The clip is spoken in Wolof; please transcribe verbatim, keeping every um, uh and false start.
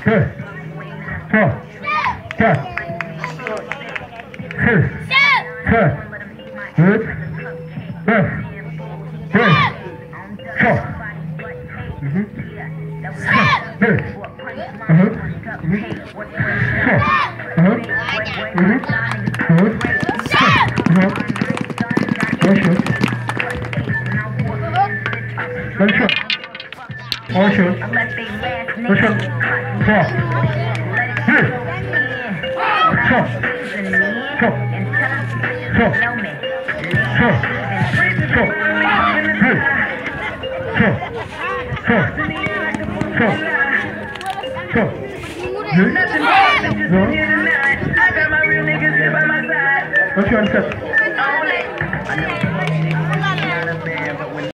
Good. Four. Five. Six. Seven. Good. Five. Three. Four. Mm-hmm. Good. Uh-huh. Mm-hmm. Four. Uh-huh. Mm-hmm. Good. Uh-huh. One shot. One shot. One shot. One shot. Four. Three. Four. Four. Four. Four. Four. Three. Four. Four. Four. Four. Good. No. What's your answer?